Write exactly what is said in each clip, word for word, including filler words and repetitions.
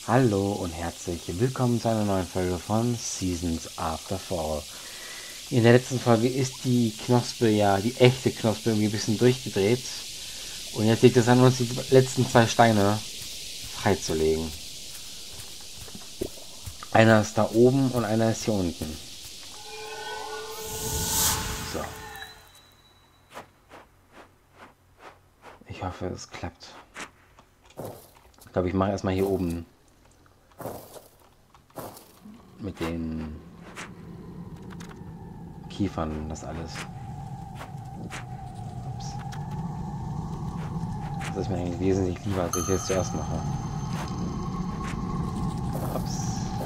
Hallo und herzlich willkommen zu einer neuen Folge von Seasons After Fall. In der letzten Folge ist die Knospe, ja, die echte Knospe, irgendwie ein bisschen durchgedreht. Und jetzt liegt es an uns, die letzten zwei Steine freizulegen. Einer ist da oben und einer ist hier unten. So. Ich hoffe, es klappt. Ich glaube, ich mache erstmal hier oben mit den Kiefern das alles. Ups. Das ist mir eigentlich wesentlich lieber, als ich jetzt zuerst mache. Ups,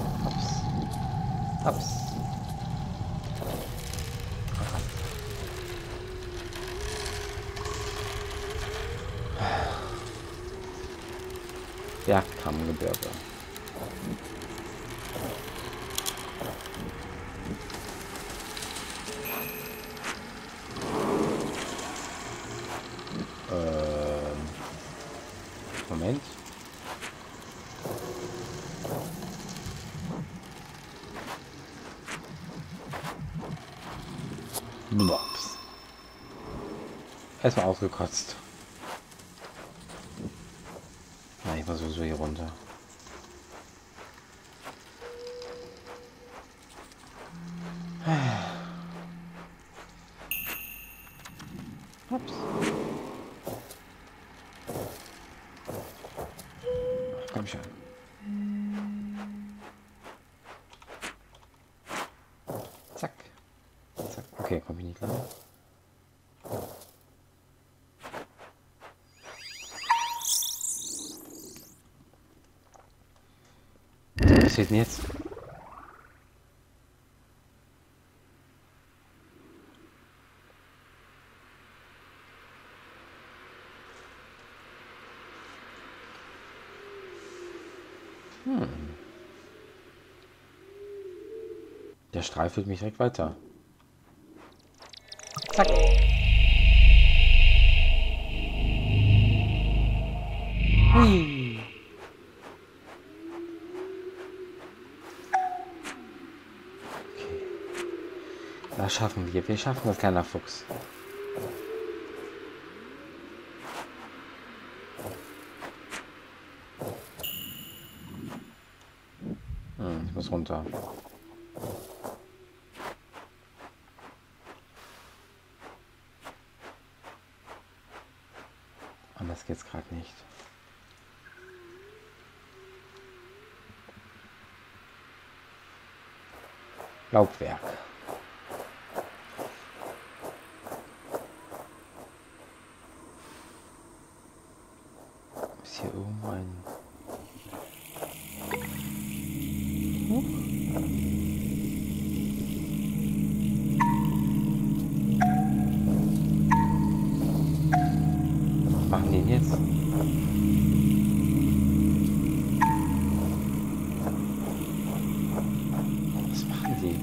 ups, ups. Bergkammgebirge. Ähm, Moment. Mops. Erstmal ausgekotzt. Na, ich war sowieso hier runter. Ups. Ach, komm schon. Zack. Zack. Okay, komm ich nicht lang. Was passiert denn jetzt? Hm. Der Strahl führt mich direkt weiter. Zack. Hui. Okay. Das schaffen wir. Wir schaffen das, kleiner Fuchs. Hm, ich muss runter. Anders geht's gerade nicht. Laubwerk. Ist hier irgendwo ein... Was machen die denn jetzt? Was machen die?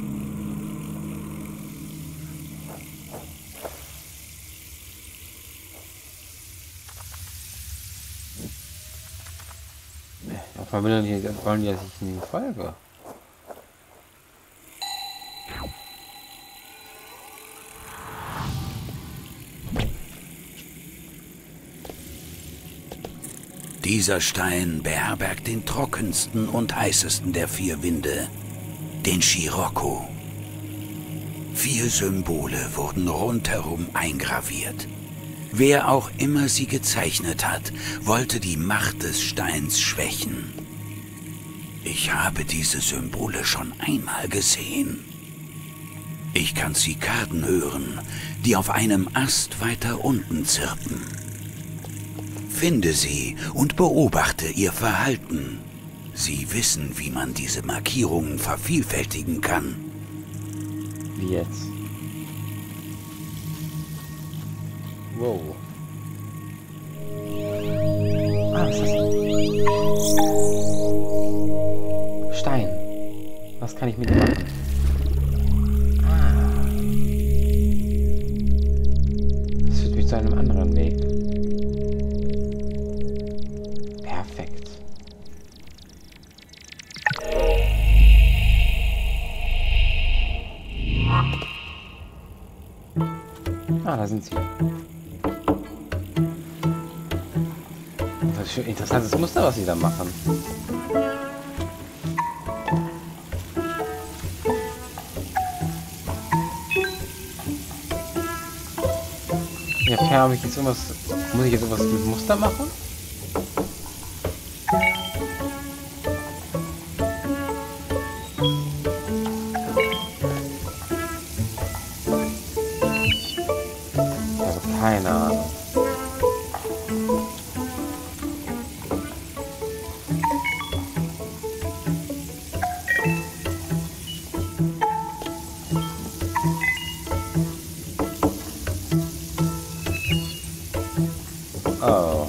Auf einmal wollen die, wollen die, dass ich ihnen folge. Dieser Stein beherbergt den trockensten und heißesten der vier Winde, den Scirocco. Vier Symbole wurden rundherum eingraviert. Wer auch immer sie gezeichnet hat, wollte die Macht des Steins schwächen. Ich habe diese Symbole schon einmal gesehen. Ich kann Zikaden hören, die auf einem Ast weiter unten zirpen. Finde sie und beobachte ihr Verhalten. Sie wissen, wie man diese Markierungen vervielfältigen kann. Wie jetzt? Wow. Ah, was ist das? Stein. Was kann ich mit dem machen? Ah. Das führt mich zu einem anderen Weg. Perfekt. Ah, da sind sie. Das ist ein interessantes Muster, was sie da machen. Ja, keine Ahnung, ich jetzt irgendwas. Muss ich jetzt irgendwas mit Muster machen? Also keine Ahnung. Oh.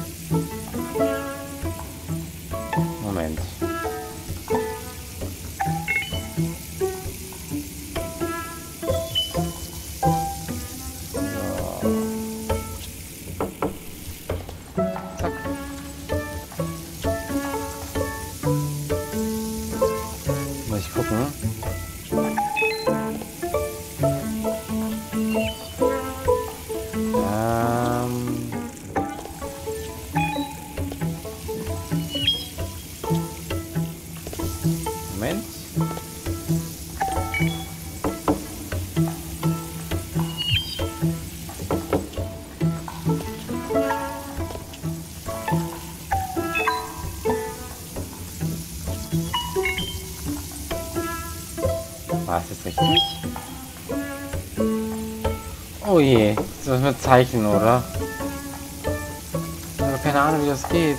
Moment. Zack. Muss ich gucken. Ähm. Moment. War es jetzt richtig? Oh je, das müssen wir zeichnen, oder? Ich habe keine Ahnung, wie das geht.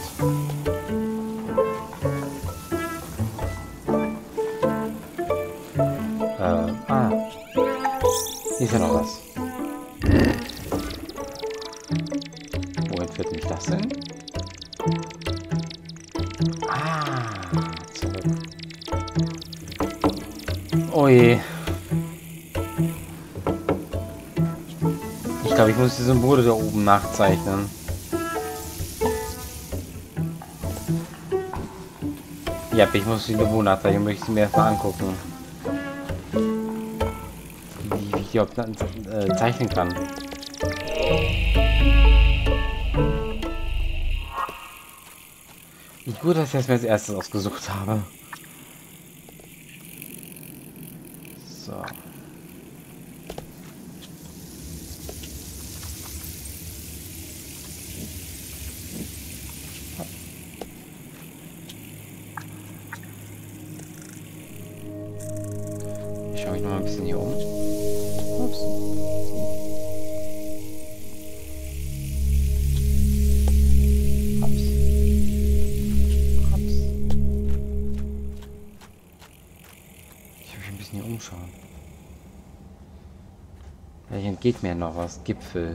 Äh, ah. Hier ist ja noch was. Wo entführt mich das denn? Ah, zurück. Oh je. Ich glaube, ich muss die Symbole da oben nachzeichnen. Ja, ich muss die Symbole nachzeichnen, möchte ich sie mir erstmal angucken. Wie, wie ich die überhaupt äh, zeichnen kann. Wie gut, dass ich das mir als erstes ausgesucht habe. So. Ich schaue mich noch mal ein bisschen hier um. Ups. Ups. Ups. Ich will mich ein bisschen hier umschauen. Vielleicht entgeht mir noch was. Gipfel.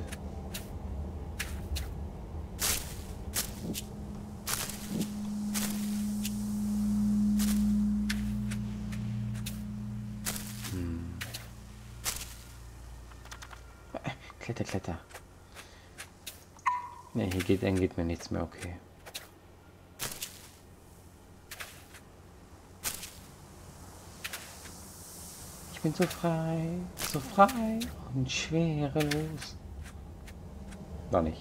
Kletter, kletter. Ne, hier geht, dann geht mir nichts mehr, okay. Ich bin so frei, so frei und schwerelos. Noch nicht.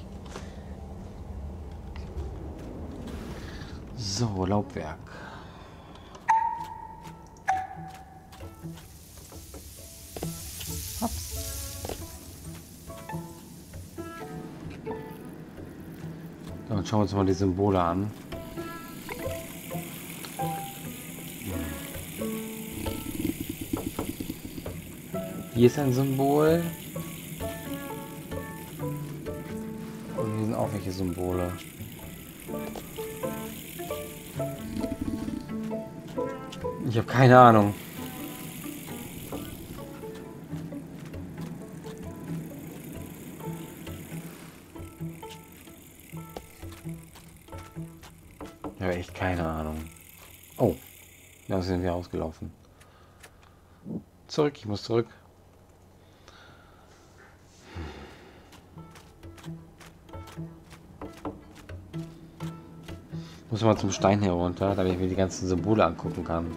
So, Laubwerk. Hops. Dann schauen wir uns mal die Symbole an. Hier ist ein Symbol. Und hier sind auch welche Symbole. Ich habe keine Ahnung. Ich habe echt keine Ahnung. Oh, da sind wir ausgelaufen. Zurück, ich muss zurück. Muss mal zum Stein herunter, damit ich mir die ganzen Symbole angucken kann.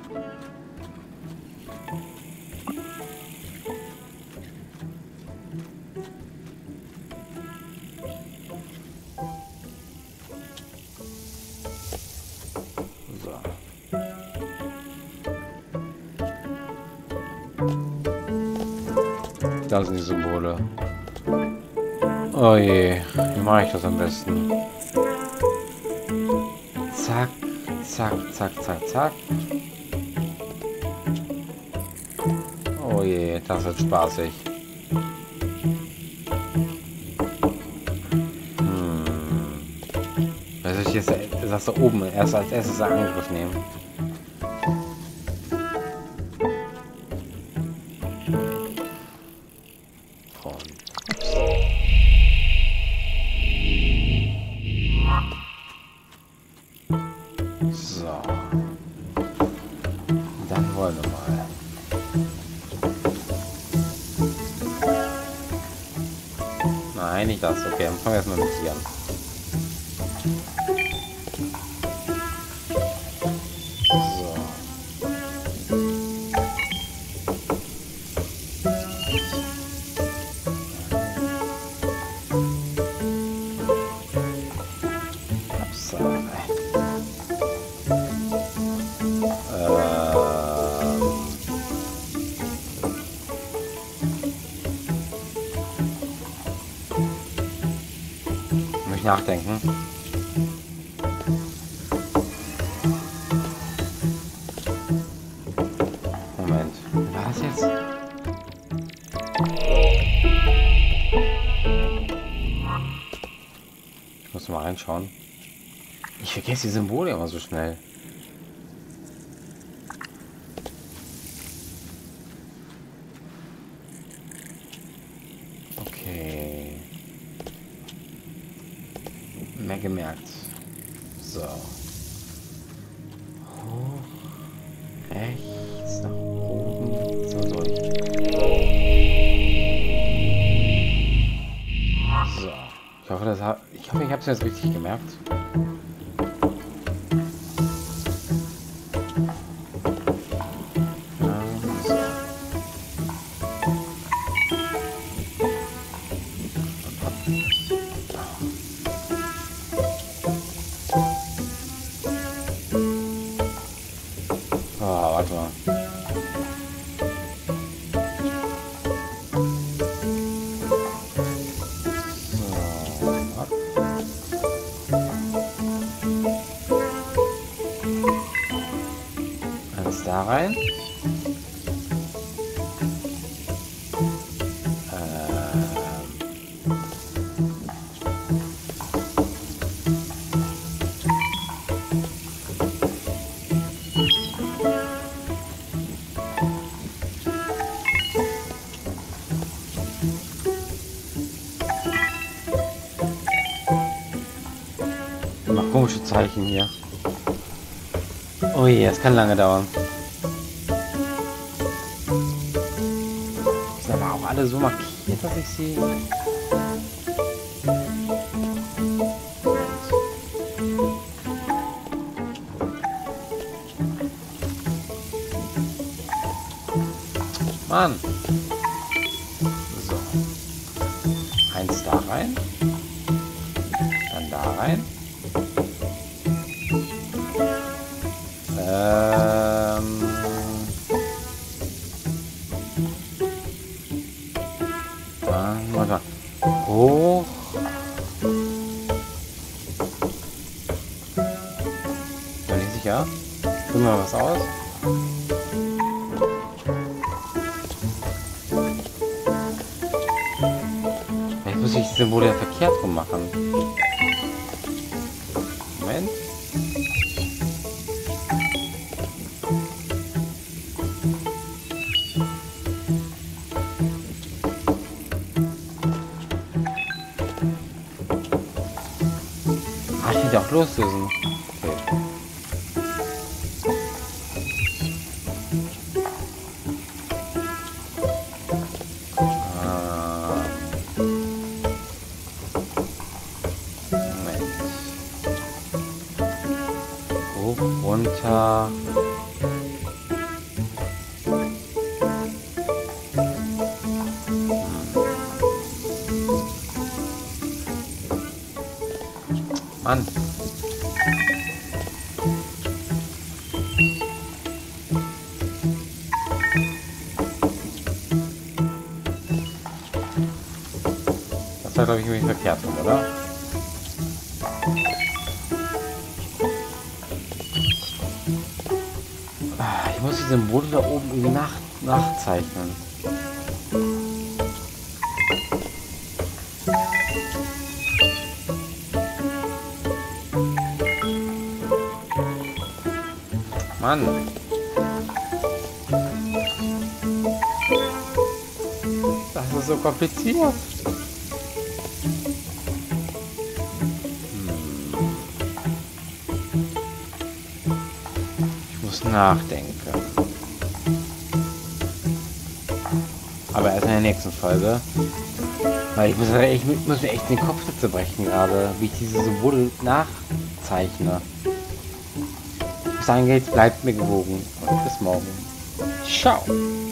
Da sind die Symbole. Oh je, wie mache ich das am besten? Zack, zack, zack, zack, zack. Oh je, das wird spaßig. Hm. Was soll ich jetzt das da oben erst als erstes in Angriff nehmen? So. Dann wollen wir mal. Nein, nicht das. Okay, dann fangen wir erstmal mit hier an. Nachdenken. Moment. Wie war das jetzt? Ich muss mal reinschauen. Ich vergesse die Symbole immer so schnell. Okay. Mehr gemerkt. So. Hoch. Rechts nach oben. So durch. So. Ich hoffe, das hat, ich hoffe, ich habe es jetzt richtig gemerkt. Warte mal. So, ab. Eins da rein. Komische Zeichen hier. Oh je, das kann lange dauern. Sind aber auch alle so markiert, dass ich sie... Mann! So. Eins da rein. Dann da rein. Ähm. Dann warte mal. Hoch. Bin ich sicher? Probieren wir mal was aus. Jetzt muss ich die Symbole verkehrt rum machen. Moment. Ich will auch loslösen. Okay. Ah. Moment. Hoch, runter. Mann. glaube ich, irgendwie verkehrt rum, oder? Ah, ich muss die Symbole da oben irgendwie nach, nachzeichnen. Mann. Das ist so kompliziert. Ich muss nachdenken. Aber erst in der nächsten Folge. Weil ich muss, ich muss mir echt den Kopf dazu brechen gerade, wie ich diese Symbole nachzeichne. Bis dahin geht's, bleibt mir gewogen. Und bis morgen. Ciao.